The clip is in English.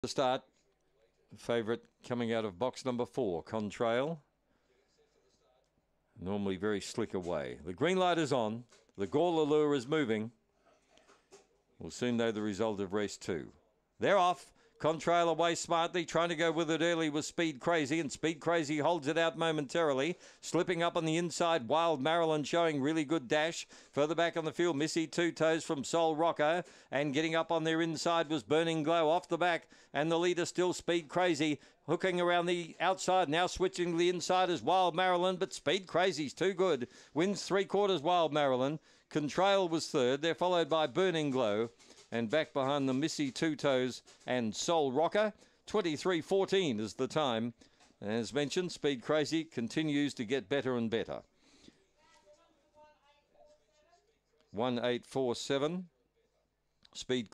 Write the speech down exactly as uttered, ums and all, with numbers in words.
start. Favourite coming out of box number four, Contrail. Normally very slick away. The green light is on. The Gawler lure is moving. We'll soon know the result of race two. They're off. Contrail away smartly, trying to go with it early with Speed Crazy, and Speed Crazy holds it out momentarily. Slipping up on the inside, Wild Marilyn showing really good dash. Further back on the field, Missy Two Toes from Soul Rocker, and getting up on their inside was Burning Glow off the back, and the leader still Speed Crazy. Hooking around the outside, now switching to the inside is Wild Marilyn, but Speed Crazy's too good. Wins three quarters Wild Marilyn. Contrail was third. They're followed by Burning Glow. And back behind the Missy Two Toes and Soul Rocker. twenty-three fourteen is the time. As mentioned, Speed Crazy continues to get better and better. one eight four seven. Speed